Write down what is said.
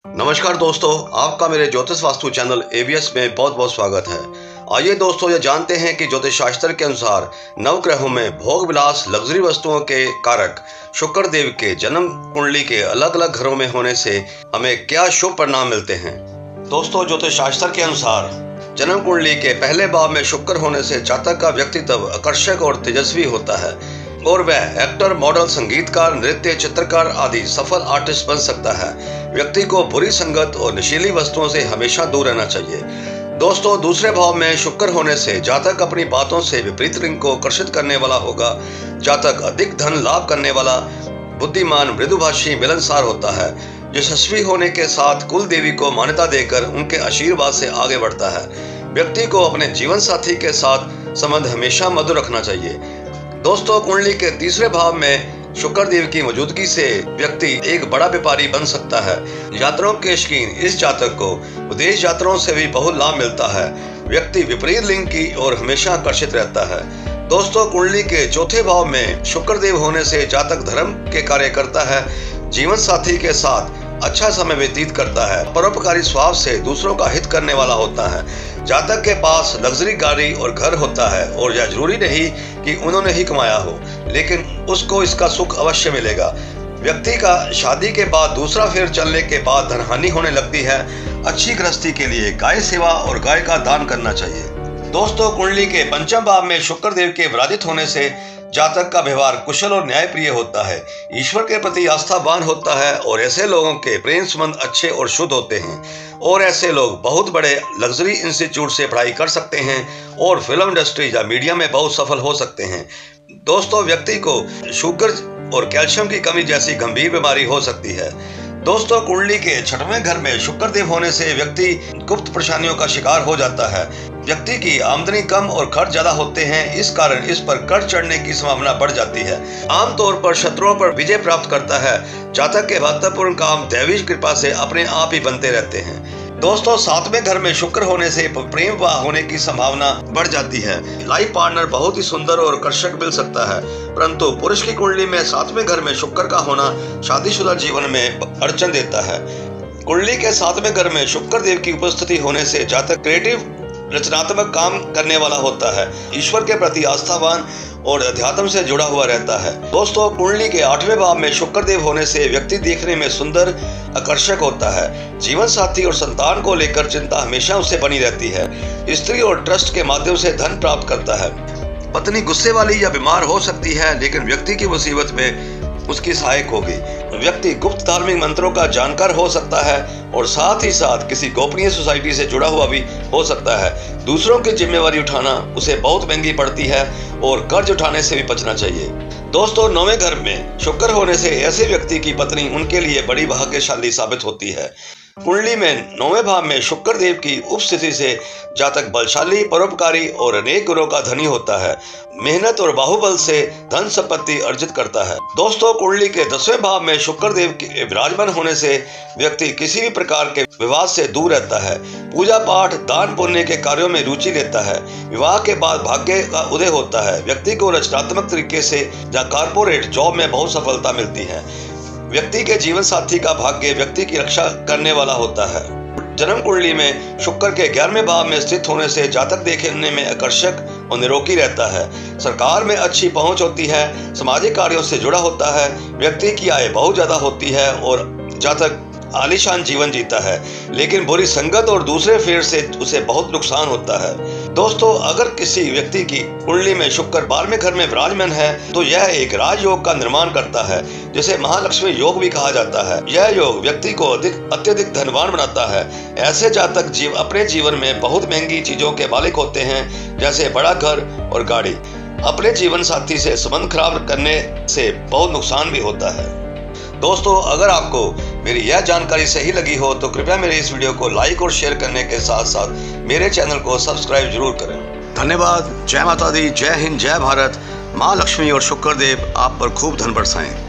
नमस्कार दोस्तों, आपका मेरे ज्योतिष वास्तु चैनल एवीएस में बहुत बहुत स्वागत है। आइए दोस्तों, ये जानते हैं कि ज्योतिष शास्त्र के अनुसार नवग्रहों में भोग विलास लग्जरी वस्तुओं के कारक शुक्र देव के जन्म कुंडली के अलग अलग घरों में होने से हमें क्या शुभ परिणाम मिलते हैं। दोस्तों, ज्योतिष शास्त्र के अनुसार जन्म कुंडली के पहले भाव में शुक्र होने से जातक का व्यक्तित्व आकर्षक और तेजस्वी होता है और वह एक्टर, मॉडल, संगीतकार, नृत्य, चित्रकार आदि सफल आर्टिस्ट बन सकता है। व्यक्ति को बुरी संगत और नशीली वस्तुओं से हमेशा दूर रहना चाहिए। दोस्तों, दूसरे भाव में शुक्र होने से जातक अपनी बातों से विपरीत लिंग को आकर्षित करने वाला होगा। जातक अधिक धन लाभ करने वाला, बुद्धिमान, मृदुभाषी, मिलनसार होता है। यशस्वी होने के साथ कुल देवी को मान्यता देकर उनके आशीर्वाद से आगे बढ़ता है। व्यक्ति को अपने जीवन साथी के साथ संबंध हमेशा मधुर रखना चाहिए। दोस्तों, कुंडली के तीसरे भाव में शुक्र देव की मौजूदगी से व्यक्ति एक बड़ा व्यापारी बन सकता है। यात्राओं के शौकीन इस जातक को विदेश यात्राओं से भी बहुत लाभ मिलता है। व्यक्ति विपरीत लिंग की ओर हमेशा आकर्षित रहता है। दोस्तों, कुंडली के चौथे भाव में शुक्र देव होने से जातक धर्म के कार्य करता है, जीवन साथी के साथ अच्छा समय व्यतीत करता है, परोपकारी स्वभाव से दूसरों का हित करने वाला होता है। जातक के पास लग्जरी गाड़ी और घर होता है और यह जरूरी नहीं कि उन्होंने ही कमाया हो, लेकिन उसको इसका सुख अवश्य मिलेगा। व्यक्ति का शादी के बाद दूसरा फेर चलने के बाद धनहानि होने लगती है। अच्छी गृहस्थी के लिए गाय सेवा और गाय का दान करना चाहिए। दोस्तों, कुंडली के पंचम भाव में शुक्र देव के विराजित होने से जातक का व्यवहार कुशल और न्यायप्रिय होता है, ईश्वर के प्रति आस्थावान होता है और ऐसे लोगों के प्रेम संबंध अच्छे और शुद्ध होते हैं और ऐसे लोग बहुत बड़े लग्जरी इंस्टीट्यूट से पढ़ाई कर सकते हैं और फिल्म इंडस्ट्री या मीडिया में बहुत सफल हो सकते हैं। दोस्तों, व्यक्ति को शुगर और कैल्शियम की कमी जैसी गंभीर बीमारी हो सकती है। दोस्तों, कुंडली के छठवें घर में शुक्र देव होने से व्यक्ति गुप्त परेशानियों का शिकार हो जाता है। व्यक्ति की आमदनी कम और खर्च ज्यादा होते हैं, इस कारण इस पर कर्ज चढ़ने की संभावना बढ़ जाती है। आमतौर पर शत्रुओं पर विजय प्राप्त करता है। जातक के महत्वपूर्ण काम दैवी कृपा से अपने आप ही बनते रहते हैं। दोस्तों, सातवें घर में शुक्र होने से प्रेम विवाह होने की संभावना बढ़ जाती है। लाइफ पार्टनर बहुत ही सुंदर और आकर्षक मिल सकता है, परंतु पुरुष की कुंडली में सातवें घर में शुक्र का होना शादीशुदा जीवन में अड़चन देता है। कुंडली के सातवें घर में शुक्र देव की उपस्थिति होने से जातक क्रिएटिव, रचनात्मक काम करने वाला होता है, ईश्वर के प्रति आस्थावान और अध्यात्म से जुड़ा हुआ रहता है। दोस्तों, कुंडली के आठवें भाव में शुक्र देव होने से व्यक्ति देखने में सुंदर, आकर्षक होता है। जीवन साथी और संतान को लेकर चिंता हमेशा उसे बनी रहती है। स्त्री और ट्रस्ट के माध्यम से धन प्राप्त करता है। पत्नी गुस्से वाली या बीमार हो सकती है, लेकिन व्यक्ति की मुसीबत में उसकी सहायक होगी। व्यक्ति गुप्त धार्मिक मंत्रों का जानकार हो सकता है और साथ ही साथ किसी गोपनीय सोसाइटी से जुड़ा हुआ भी हो सकता है। दूसरों की जिम्मेवारी उठाना उसे बहुत महंगी पड़ती है और कर्ज उठाने से भी बचना चाहिए। दोस्तों, नौवें घर में शुक्र होने से ऐसे व्यक्ति की पत्नी उनके लिए बड़ी भाग्यशाली साबित होती है। कुंडली में नौवें भाव में शुक्र देव की उपस्थिति से जातक बलशाली, परोपकारी और अनेक गुणों का धनी होता है। मेहनत और बाहुबल से धन संपत्ति अर्जित करता है। दोस्तों, कुंडली के 10वें भाव में शुक्र देव के विराजमान होने से व्यक्ति किसी भी प्रकार के विवाद से दूर रहता है। पूजा पाठ, दान पुण्य के कार्यों में रुचि लेता है। विवाह के बाद भाग्य का उदय होता है। व्यक्ति को रचनात्मक तरीके से या कारपोरेट जॉब में बहुत सफलता मिलती है। व्यक्ति के जीवन साथी का भाग्य व्यक्ति की रक्षा करने वाला होता है। जन्म कुंडली में शुक्र के 11वें भाव में स्थित होने से जातक देखने में आकर्षक और निरोगी रहता है। सरकार में अच्छी पहुंच होती है, सामाजिक कार्यों से जुड़ा होता है। व्यक्ति की आय बहुत ज्यादा होती है और जातक आलीशान जीवन जीता है, लेकिन बुरी संगत और दूसरे फेर से उसे बहुत नुकसान होता है। दोस्तों, अगर किसी व्यक्ति की कुंडली में शुक्र 12वें घर में विराजमान है तो यह एक राजयोग का निर्माण करता है, जिसे महालक्ष्मी योग भी कहा जाता है। यह योग व्यक्ति को अत्यधिक धनवान बनाता है। ऐसे जातक अपने जीवन में बहुत महंगी चीजों के मालिक होते हैं, जैसे बड़ा घर और गाड़ी। अपने जीवन साथी से संबंध खराब करने से बहुत नुकसान भी होता है। दोस्तों, अगर आपको मेरी यह जानकारी सही लगी हो तो कृपया मेरे इस वीडियो को लाइक और शेयर करने के साथ साथ मेरे चैनल को सब्सक्राइब जरूर करें। धन्यवाद। जय माता दी, जय हिंद, जय भारत। माँ लक्ष्मी और शुक्र देव आप पर खूब धन बरसाएं।